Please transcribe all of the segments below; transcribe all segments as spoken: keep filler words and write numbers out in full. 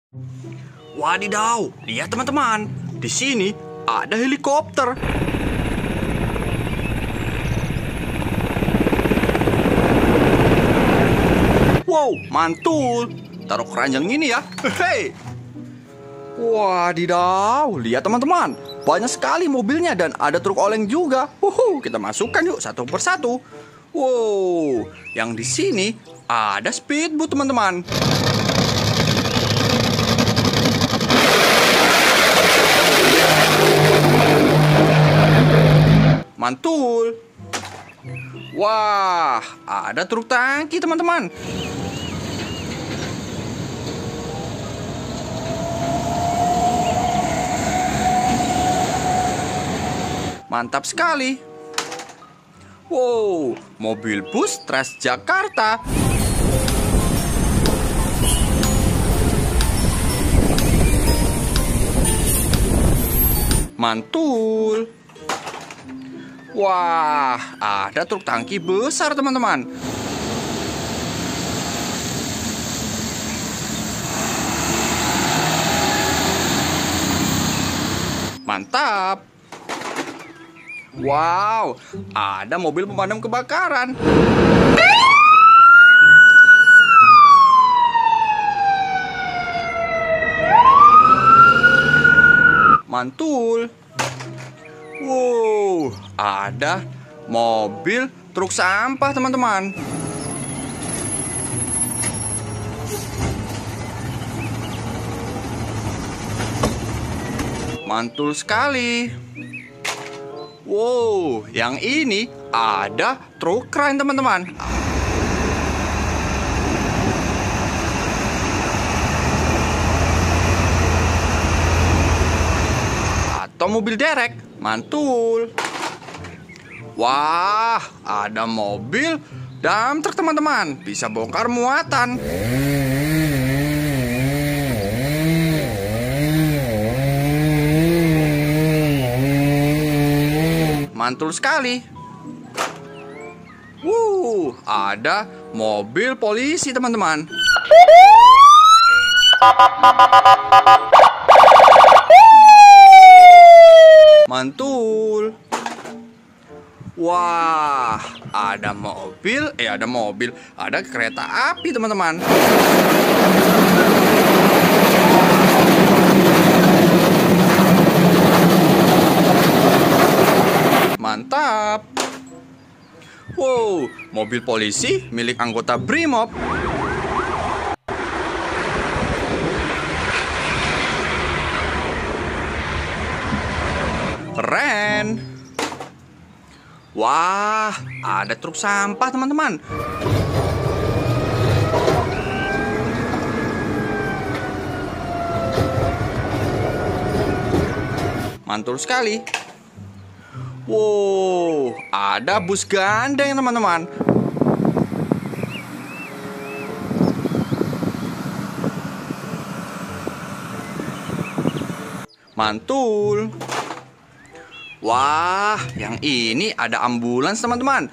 Wadidaw, lihat teman-teman. Di sini ada helikopter. Wow, mantul. Taruh keranjang ini ya. Hei. Wadidaw, lihat teman-teman. Banyak sekali mobilnya dan ada truk oleng juga. Uhu, kita masukkan yuk satu persatu. Wow, yang di sini ada speedboat teman-teman. Mantul. Wah, ada truk tangki teman-teman. Mantap sekali. Wow, mobil bus Transjakarta. Mantul. Wah, ada truk tangki besar teman-teman. Mantap. Wow, ada mobil pemadam kebakaran. Mantul. Wow, ada mobil truk sampah teman-teman. Mantul sekali. Wow, yang ini ada truk keren teman-teman. Atau mobil derek. Mantul. Wah, ada mobil dump truck teman-teman. Bisa bongkar muatan. Mantul sekali. Wuh, ada mobil polisi teman-teman. Mantul. Wah, ada mobil, eh ada mobil, ada kereta api teman-teman. Mantap. Wow, mobil polisi milik anggota Brimob. Keren. Wah, ada truk sampah teman-teman. Mantul sekali. Wow, ada bus gandeng teman-teman. Mantul. Wah, yang ini ada ambulans teman-teman.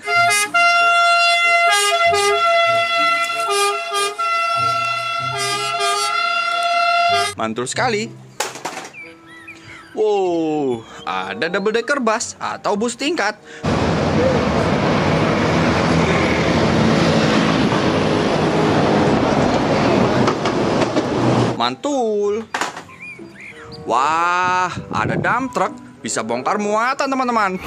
Mantul sekali. Wow, ada double decker bus atau bus tingkat. Mantul. Wah, ada dump truck. Bisa bongkar muatan teman-teman.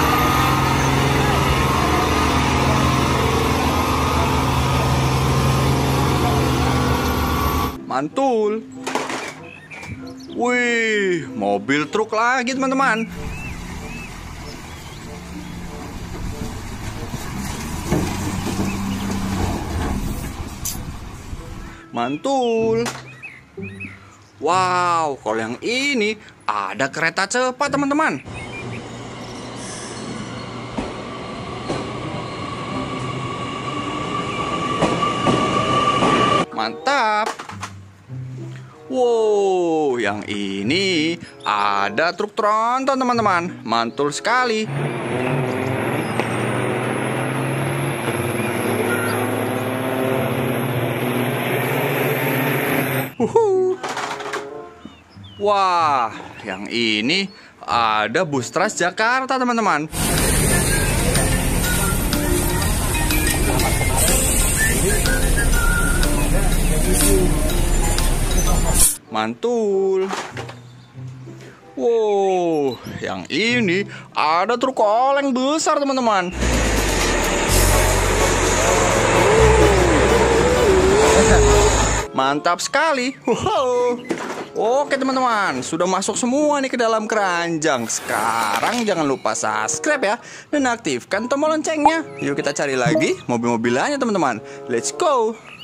Mantul. Wih, mobil truk lagi teman-teman. Mantul. Wow, kalau yang ini ada kereta cepat teman-teman. Mantap. Wow, yang ini ada truk tronton teman-teman. Mantul sekali. Uhuh. Wah, yang ini ada bus Transjakarta, teman-teman. Mantul. Wow, yang ini ada truk oleng besar, teman-teman. Mantap sekali. Wow. Oke teman-teman, sudah masuk semua nih ke dalam keranjang. Sekarang jangan lupa subscribe ya, dan aktifkan tombol loncengnya. Yuk kita cari lagi mobil-mobilannya teman-teman. Let's go.